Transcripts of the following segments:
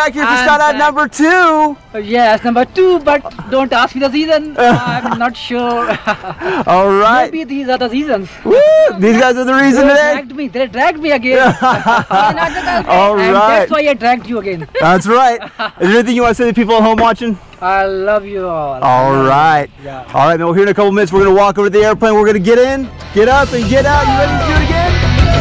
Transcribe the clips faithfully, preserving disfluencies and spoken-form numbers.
back here for I'm skydive back. number two. Yes, number two, but don't ask me the season. I'm not sure. All right. Maybe these are the seasons. Woo! These guys are the reason They today. dragged me. They dragged me again. All And right. that's why I dragged you again. That's right. Is there anything you want to say to people at home watching? I love you all. All right. Yeah. All right, man. Well, here in a couple minutes, we're going to walk over to the airplane. We're going to get in, get up, and get out. You ready to do it again?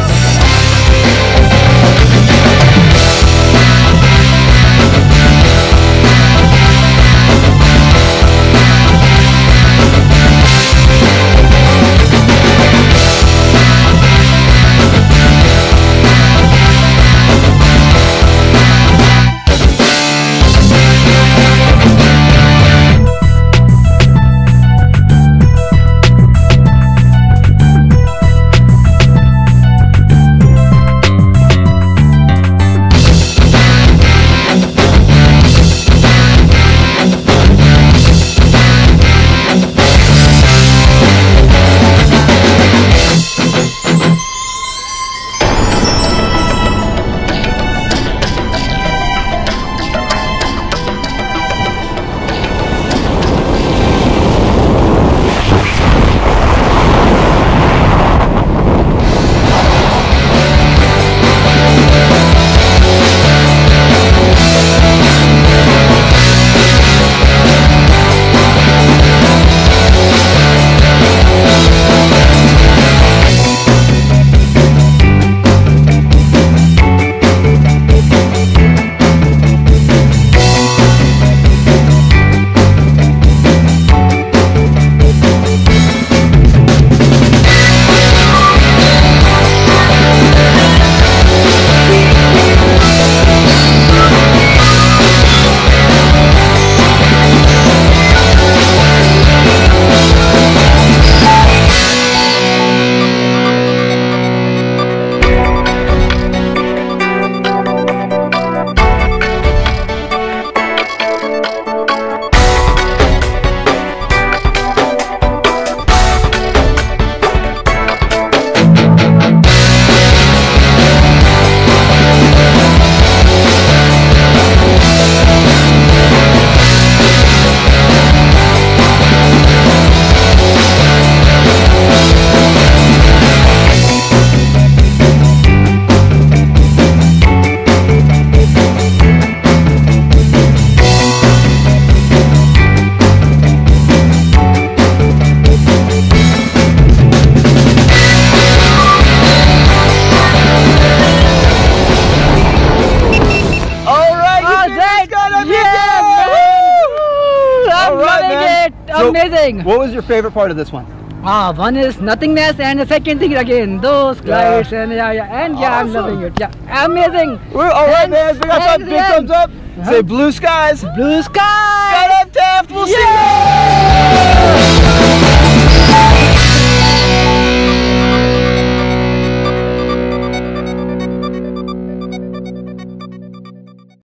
Amazing. What was your favorite part of this one? Ah, one is nothingness, and the second thing again, those glides, Yeah. and yeah, yeah, and yeah, Awesome. I'm loving it. Yeah, amazing. We're, all right, Thanks, man. Big, high five, thanks big again. thumbs up. Uh-huh. Say blue skies. Blue sky. Skydive Taft. We'll see